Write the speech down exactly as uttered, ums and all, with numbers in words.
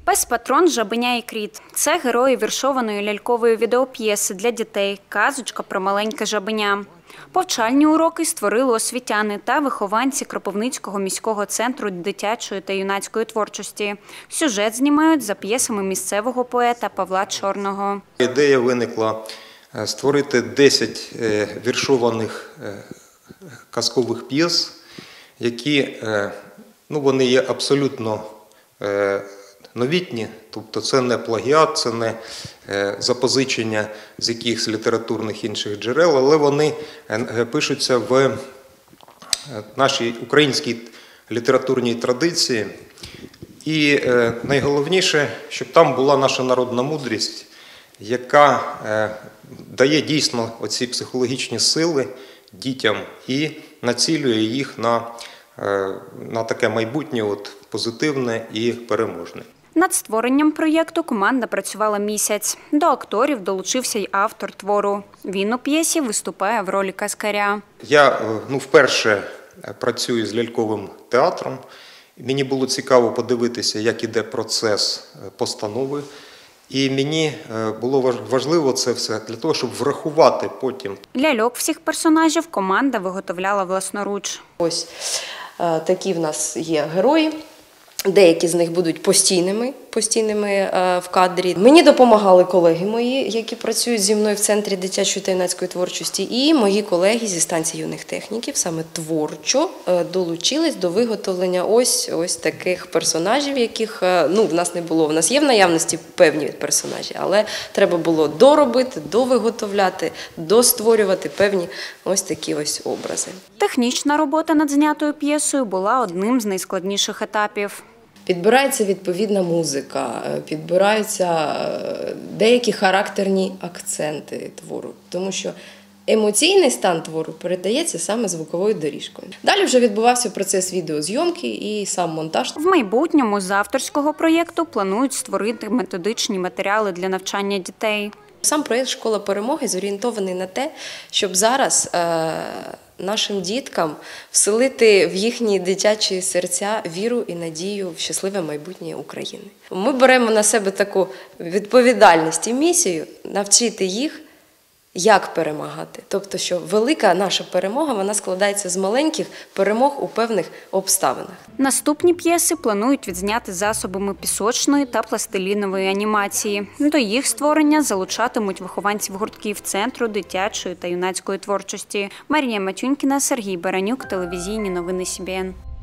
Пес-патрон, жабеня і кріт – це герої віршованої лялькової відеоп'єси для дітей «Казочка про маленьке жабеня». Повчальні уроки створили освітяни та вихованці Кропивницького міського центру дитячої та юнацької творчості. Сюжет знімають за п'єсами місцевого поета Павла Чорного. Ідея виникла створити десять віршованих казкових п'єс, які ну, вони є абсолютно новітні, тобто це не плагіат, це не запозичення з якихось літературних інших джерел, але вони пишуться в нашій українській літературній традиції. І найголовніше, щоб там була наша народна мудрість, яка дає дійсно оці психологічні сили дітям і націлює їх на, на таке майбутнє от, позитивне і переможне. Над створенням проєкту команда працювала місяць. До акторів долучився й автор твору. Він у п'єсі виступає в ролі казкаря. Я ну, вперше працюю з ляльковим театром. Мені було цікаво подивитися, як іде процес постанови. І мені було важливо це все для того, щоб врахувати потім. Ляльок всіх персонажів команда виготовляла власноруч. Ось такі в нас є герої. Деякі з них будуть постійними, постійними в кадрі. Мені допомагали колеги мої, які працюють зі мною в Центрі дитячої та юнацької творчості, і мої колеги зі станції юних техніків саме творчо долучились до виготовлення ось, ось таких персонажів, яких ну, в нас не було. В нас є в наявності певні персонажі, але треба було доробити, довиготовляти, достворювати певні ось такі ось образи. Технічна робота над знятою п'єсою була одним з найскладніших етапів. Підбирається відповідна музика, підбираються деякі характерні акценти твору, тому що емоційний стан твору передається саме звуковою доріжкою. Далі вже відбувався процес відеозйомки і сам монтаж. В майбутньому з авторського проєкту планують створити методичні матеріали для навчання дітей. Сам проєкт «Школа перемоги» зорієнтований на те, щоб зараз е, нашим діткам вселити в їхні дитячі серця віру і надію в щасливе майбутнє України. Ми беремо на себе таку відповідальність і місію навчити їх, як перемагати. Тобто, що велика наша перемога, вона складається з маленьких перемог у певних обставинах. Наступні п'єси планують відзняти засобами пісочної та пластилінової анімації. До їх створення залучатимуть вихованців гуртків Центру дитячої та юнацької творчості. Марія Матюнькіна, Сергій Баранюк, телевізійні новини Сі Бі Ен.